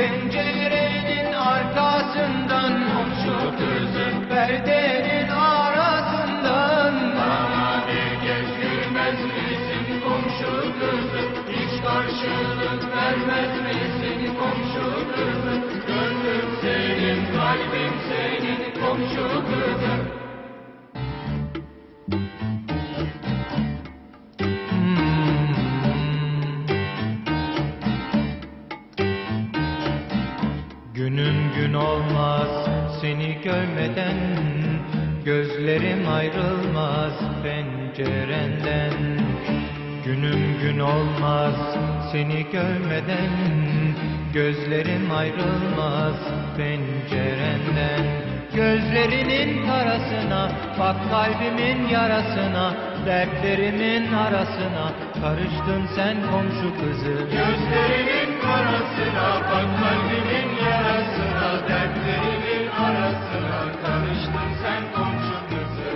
Pencerenin arkasından komşu kızı, perdenin arasından bana bir kez gülmez misin komşu kızı? Hiç karşılık vermez misin komşu kızı? Gönlüm senin, kalbim senin komşu kızı. Günüm gün olmaz seni görmeden, gözlerim ayrılmaz pencerenden. Günüm gün olmaz seni görmeden, gözlerim ayrılmaz pencerenden. Gözlerinin karasına, bak kalbimin yarasına, dertlerimin arasına karıştın sen komşu kızı. Gözlerinin karasına, bak kalbimin yarasına, dertlerimin arasına karıştın sen komşu kızı.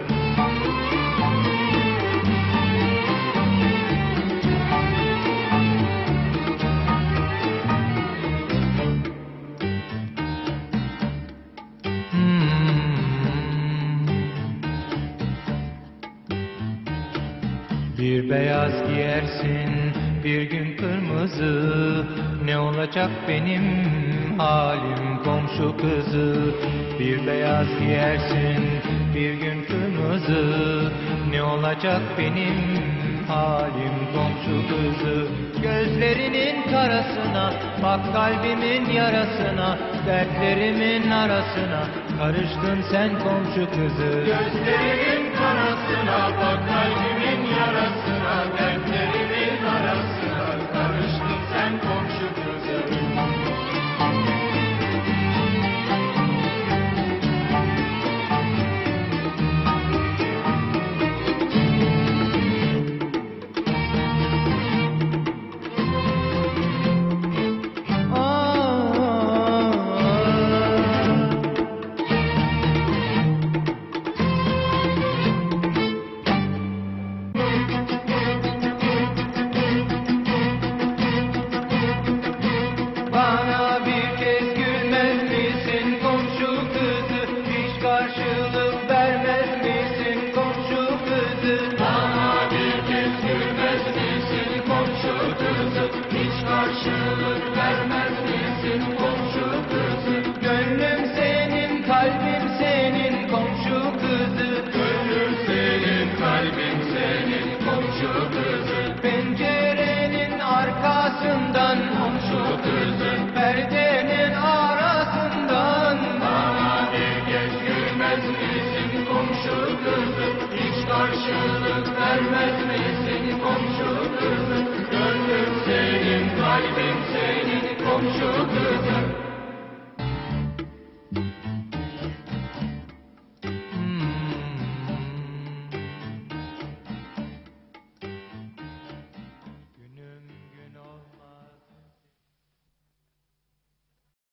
Bir beyaz giyersin, bir gün kırmızı. Ne olacak benim halim komşu kızı? Bir beyaz giyersin, bir gün kırmızı. Ne olacak benim halim komşu kızı? Gözlerinin karasına, bak kalbimin yarasına, dertlerimin arasına karıştın sen komşu kızı. Gözlerinin karasına, bak kalbimin yarasına, dertlerimin arasına karıştın sen komşu kızı. Bana bir kez gülmez misin komşu kızı? Hiç karşılık vermez misin komşu kızı? Bana bir kez gülmez misin komşu kızı? Hiç karşılık vermez misin komşu kızı? Gönlüm senin, kalbim senin komşu kızı. Gönlüm senin, kalbim senin komşu kızı. Pencerenin arkasından komşu kızı, perdenin arasından bana bir kez gülmez misin komşu kızı? Hiç karşılık vermez misin komşu kızı? Gönlüm senin, kalbim senin komşu kızı.